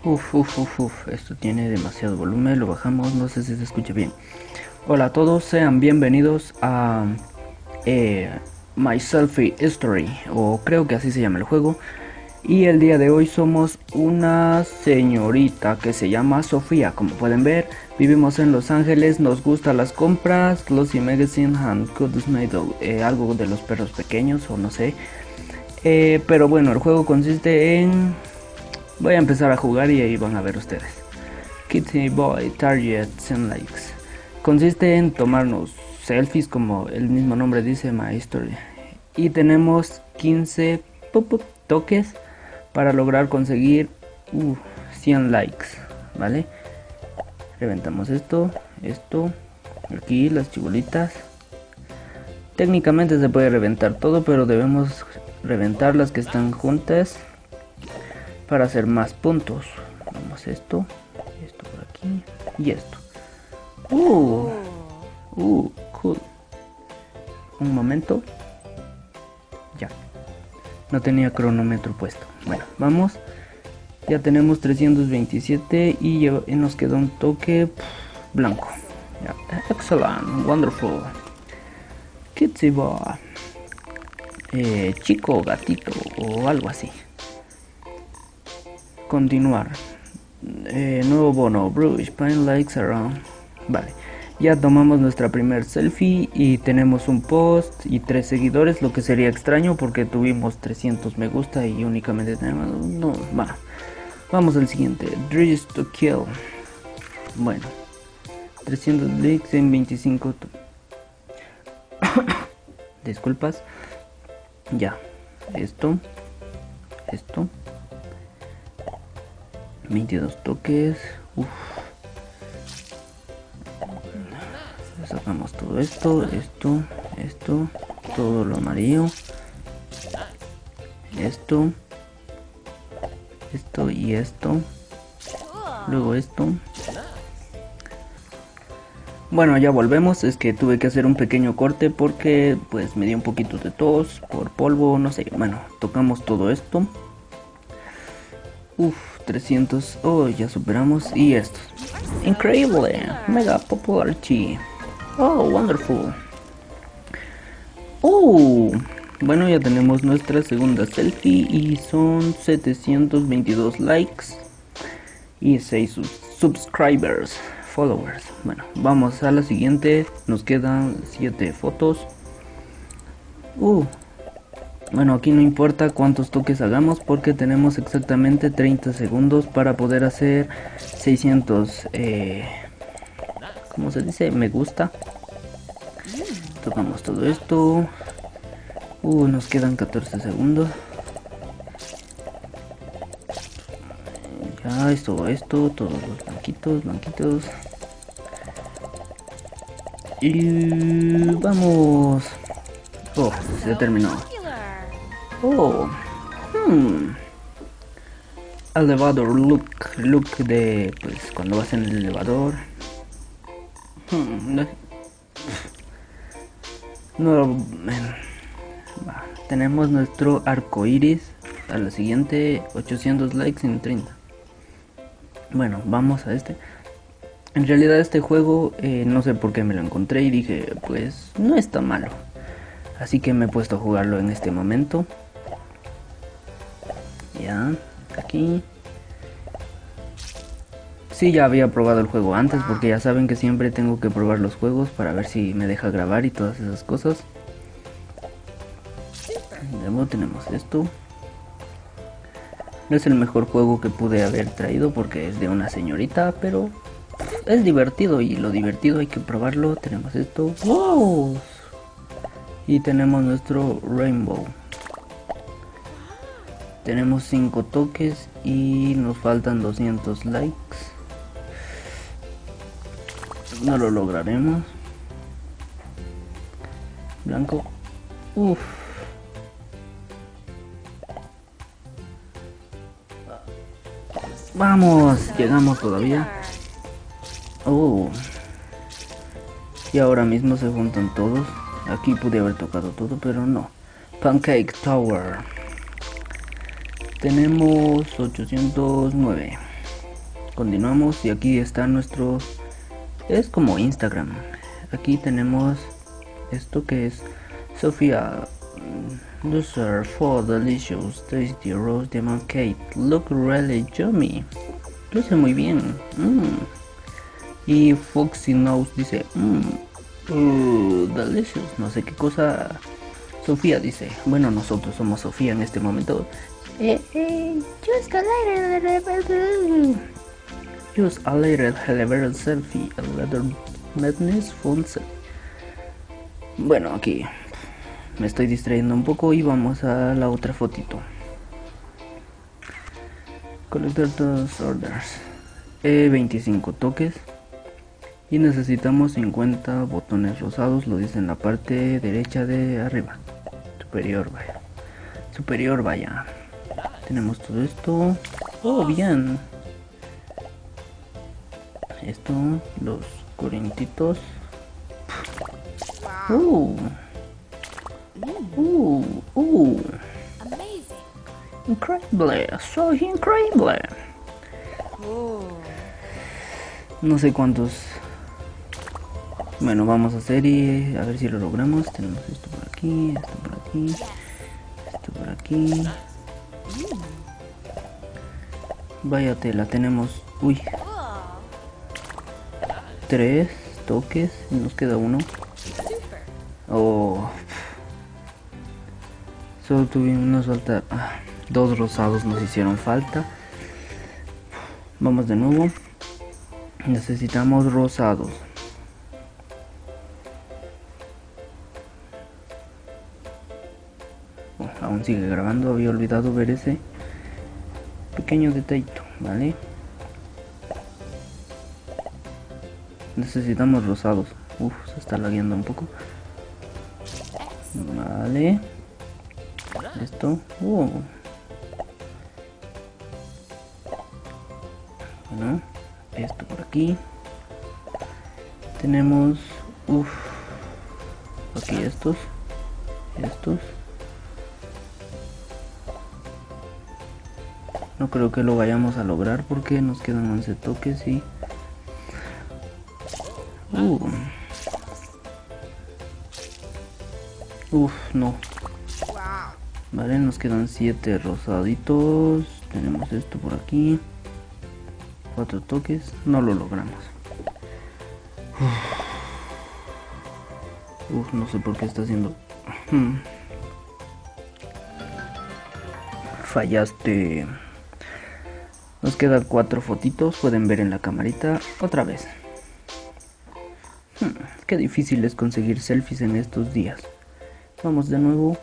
Esto tiene demasiado volumen, lo bajamos, no sé si se escucha bien. Hola a todos, sean bienvenidos a eh, My Selfie History, o creo que así se llama el juego. Y el día de hoy somos una señorita que se llama Sofía. Como pueden ver, vivimos en Los Ángeles, nos gustan las compras, Glossy Magazine and Good Smile, algo de los perros pequeños o no sé. Pero bueno, el juego consiste en... Voy a empezar a jugar y ahí van a ver ustedes. Kitty Boy Target 100 likes. Consiste en tomarnos selfies como el mismo nombre dice, My History. Y tenemos 15 toques para lograr conseguir 100 likes, ¿vale? Reventamos esto, aquí las chibolitas. Técnicamente se puede reventar todo, pero debemos reventar las que están juntas para hacer más puntos. Vamos esto por aquí y esto. Cool. Un momento. Ya. No tenía cronómetro puesto. Bueno, vamos. Ya tenemos 327 y nos queda un toque blanco. Ya. Excellent, wonderful. Kitsy boy. Chico gatito o algo así. Continuar. Nuevo bono, Bruce, Pine Likes Around. Vale, ya tomamos nuestra primer selfie y tenemos un post y 3 seguidores, lo que sería extraño porque tuvimos 300 me gusta y únicamente tenemos... No, bueno, vamos al siguiente, Dress to Kill. Bueno, 300 likes en 25... Disculpas. Ya, esto 22 toques. Sacamos todo esto, todo lo amarillo, esto y esto, luego esto. Bueno, ya volvemos, es que tuve que hacer un pequeño corte porque pues me dio un poquito de tos por polvo, no sé. Bueno, tocamos todo esto. 300, ya superamos. Y esto, increíble, mega popularity. Wonderful. Bueno, ya tenemos nuestra segunda selfie y son 722 likes y 6 subscribers, followers. Bueno, vamos a la siguiente, nos quedan 7 fotos. Bueno, aquí no importa cuántos toques hagamos porque tenemos exactamente 30 segundos para poder hacer 600, ¿cómo se dice? Me gusta. Tocamos todo esto. Nos quedan 14 segundos. Ya, esto, todos los blanquitos. Y vamos. Se terminó. Elevador look de pues cuando vas en el elevador. Tenemos nuestro arco iris. A la siguiente 800 likes en 30. Bueno, vamos a este. En realidad este juego no sé por qué me lo encontré y dije pues no está malo, así que me he puesto a jugarlo en este momento. Ya, aquí. Sí, ya había probado el juego antes porque ya saben que siempre tengo que probar los juegos para ver si me deja grabar y todas esas cosas. Luego tenemos esto. No es el mejor juego que pude haber traído porque es de una señorita, pero es divertido y lo divertido hay que probarlo. Tenemos esto. Y tenemos nuestro Rainbow. Tenemos 5 toques y nos faltan 200 likes. No lo lograremos. Blanco. Vamos, llegamos todavía. Y ahora mismo se juntan todos. Aquí pude haber tocado todo, pero no. Pancake Tower. Tenemos 809. Continuamos y aquí está nuestro... Es como Instagram. Aquí tenemos esto que es Sofía. Dessert for delicious, tasty roast diamond cake. Look really yummy. Luce muy bien. Y Foxy Nose dice, delicious. No sé qué cosa. Sofía dice, bueno, nosotros somos Sofía en este momento. Just a little elevated selfie, a little madness fun selfie. Bueno, aquí me estoy distrayendo un poco y vamos a la otra fotito. Collector those orders. 25 toques. Y necesitamos 50 botones rosados, lo dice en la parte derecha de arriba. Superior, vaya. Superior, vaya. Tenemos todo esto. Oh, bien. Esto, los corintitos. Increíble, so increíble. No sé cuántos. Bueno, vamos a hacer y a ver si lo logramos. Tenemos esto por aquí, esto por aquí, esto por aquí. Vaya tela, tenemos. Uy. 3 toques y nos queda uno. Oh. Solo tuvimos falta. 2 rosados nos hicieron falta. Vamos de nuevo. Necesitamos rosados. Oh, aún sigue grabando. Había olvidado ver ese pequeño detallito, ¿vale? Necesitamos rosados. Se está lagueando un poco. Vale. Esto. Bueno, esto por aquí. Tenemos. Aquí estos. No creo que lo vayamos a lograr porque nos quedan 11 toques y... no. Vale, nos quedan 7 rosaditos. Tenemos esto por aquí. 4 toques. No lo logramos. No sé por qué está haciendo... Fallaste. Nos quedan 4 fotitos. Pueden ver en la camarita. Otra vez. Qué difícil es conseguir selfies en estos días. Vamos de nuevo.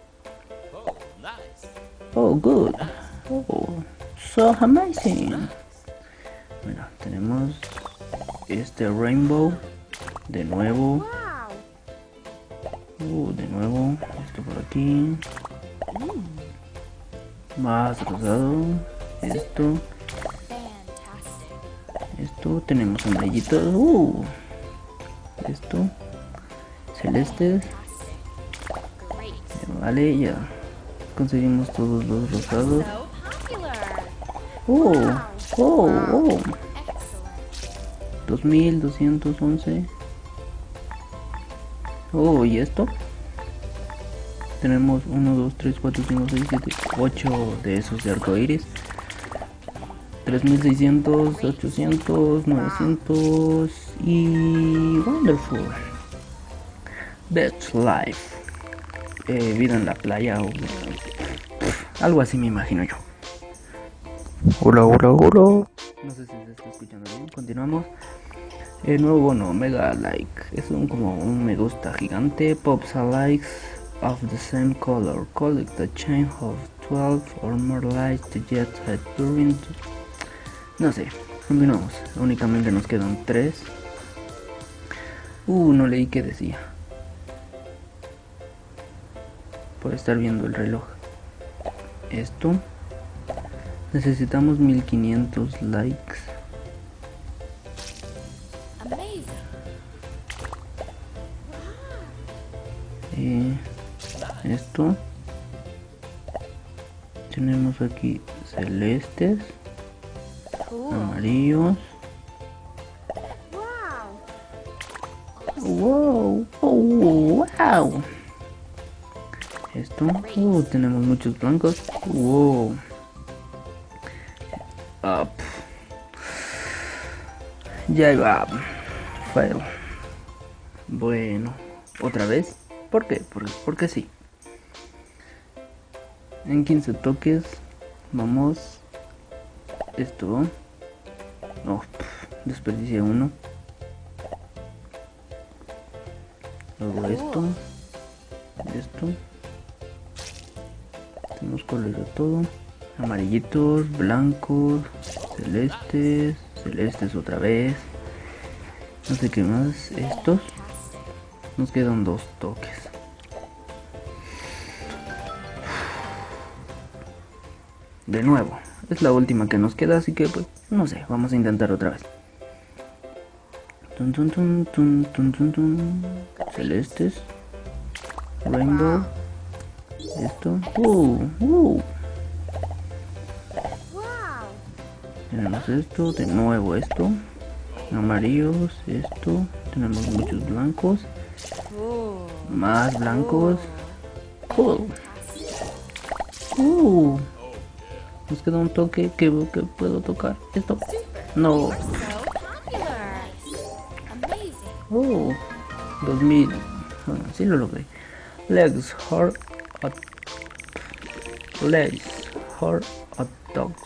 Oh, good. Oh, so amazing. Bueno, tenemos este rainbow. De nuevo. De nuevo. Esto por aquí. Más rosado. Esto. Tenemos amarillitos. Esto. Celestes. Vale, ya. Conseguimos todos los rosados. 2211. Y esto. Tenemos 1, 2, 3, 4, 5, 6, 7, 8 de esos de arcoiris. 3600, 800, 900 y wonderful. That's life. Vida en la playa o algo así me imagino yo. Hola. No sé si se está escuchando bien. Continuamos. El nuevo bono, mega like. Es como un me gusta gigante. Pops a likes of the same color. Collect a chain of 12 or more likes to get a during. No sé. Continuamos. Únicamente nos quedan 3. No leí qué decía. Por estar viendo el reloj. Esto. Necesitamos 1500 likes. Esto. Tenemos aquí celestes. Amarillos. Wow, oh, wow. Esto, tenemos muchos blancos. Wow. Up. Ya iba. Fail. Bueno, otra vez. ¿Por qué? Porque sí. En 15 toques vamos. Esto. No, desperdicié uno. Luego esto. Tenemos color de todo. Amarillitos, blancos, celestes otra vez. No sé qué más. Estos. Nos quedan 2 toques. De nuevo. Es la última que nos queda, así que pues no sé, vamos a intentar otra vez. Celestes. Rainbow. Esto. Tenemos esto, de nuevo esto. Amarillos, esto. Tenemos muchos blancos. Más blancos. Nos queda un toque que puedo tocar. Esto. No. 2000. Bueno, sí lo logré. Legs, hot dogs.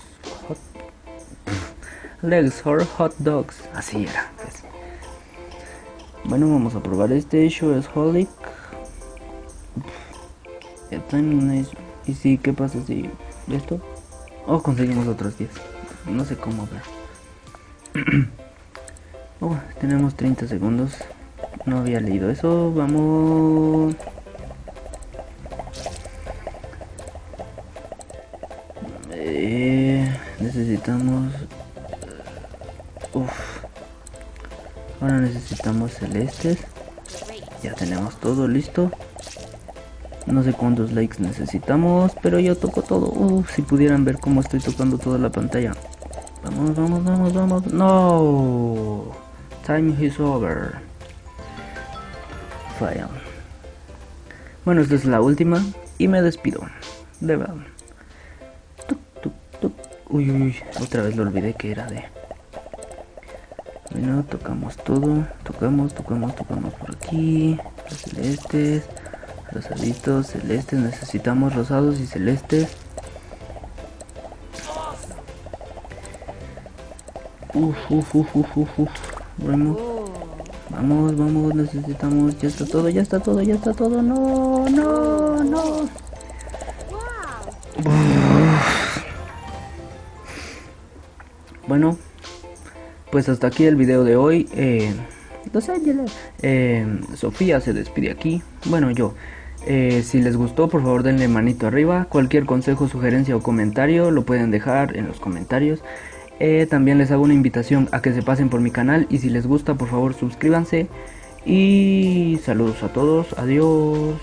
Legs, hot dogs. Así era. Pues. Bueno, vamos a probar este. Showaholic. ¿Y si qué pasa si esto? Oh, conseguimos otros 10. No sé cómo ver. Oh, tenemos 30 segundos. No había leído eso. Vamos. Necesitamos. Ahora necesitamos celestes. Ya tenemos todo listo. No sé cuántos likes necesitamos, pero yo toco todo. Si pudieran ver cómo estoy tocando toda la pantalla. Vamos. No. Time is over. Fail. Bueno, esta es la última y me despido. De verdad. Uy, otra vez lo olvidé que era de. Bueno, tocamos todo. Tocamos por aquí. Los celestes. Rosaditos, celestes. Necesitamos rosados y celestes. Bueno, vamos, necesitamos. Ya está todo. No. Bueno, pues hasta aquí el video de hoy. Los Ángeles. Sofía se despide aquí. Bueno, yo. Si les gustó, por favor denle manito arriba. Cualquier consejo, sugerencia o comentario lo pueden dejar en los comentarios. También les hago una invitación a que se pasen por mi canal. Y si les gusta, por favor suscríbanse. Y saludos a todos. Adiós.